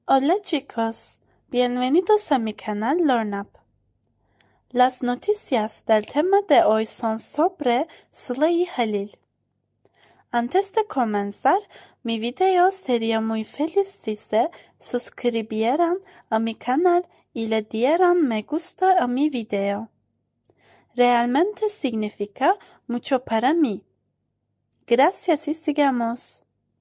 Hola chicos, bienvenidos a mi canal LearnUp. Las noticias del tema de hoy son sobre Sıla-i Halil. Antes de comenzar mi video, sería muy feliz si se suscribieran a mi canal y le dieran me gusta a mi video. Realmente significa mucho para mí. Gracias y sigamos.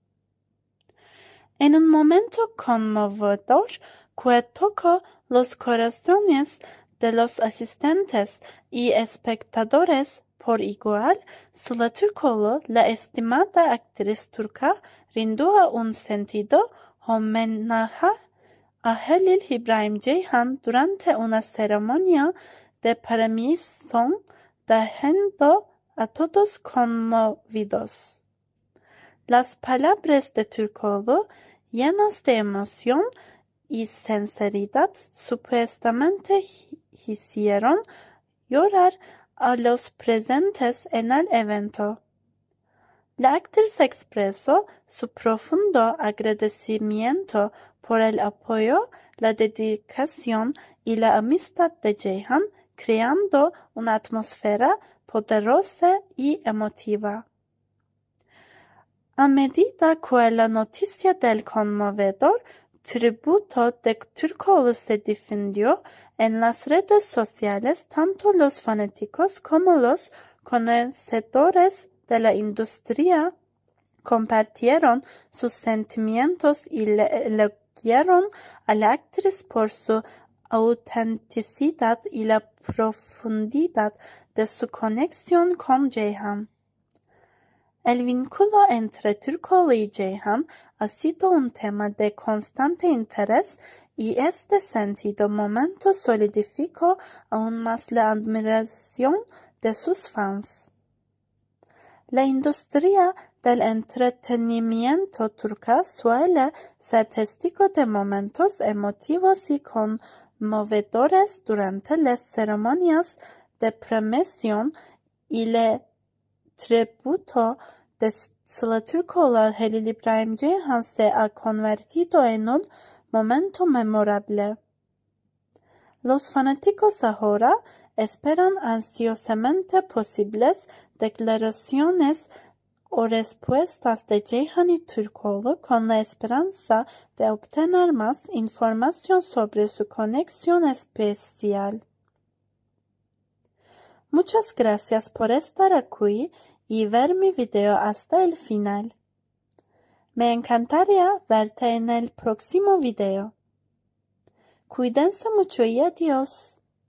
En un momento conmovedor que tocó los corazones de los asistentes y espectadores por igual, Sıla Türkoğlu, la estimada actriz turca, rindió un sentido homenaje a Halil İbrahim Ceyhan durante una ceremonia de premiación, dejando a todos conmovidos. Las palabras de Türkoğlu, llenas de emoción y sinceridad, supuestamente hicieron llorar a los presentes en el evento. La actriz expresó su profundo agradecimiento por el apoyo, la dedicación y la amistad de Ceyhan, creando una atmósfera poderosa y emotiva. A medida que la noticia del conmovedor tributo de Türkoğlu se difundió en las redes sociales, tanto los fanáticos como los conocedores de la industria compartieron sus sentimientos y le elogiaron a la actriz por su autenticidad y la profundidad de su conexión con Ceyhan. El vínculo entre Türkoğlu y Ceyhan ha sido un tema de constante interés y este sentido momento solidificó aún más la admiración de sus fans. La industria del entretenimiento turca suele ser testigo de momentos emotivos y conmovedores durante las ceremonias de premiación y le tributo de Sıla Türkoğlu a Halil İbrahim Ceyhan se ha convertido en un momento memorable. Los fanáticos ahora esperan ansiosamente posibles declaraciones o respuestas de Ceyhan y Türkoğlu con la esperanza de obtener más información sobre su conexión especial. Muchas gracias por estar aquí y ver mi video hasta el final. Me encantaría verte en el próximo video. Cuídense mucho y adiós.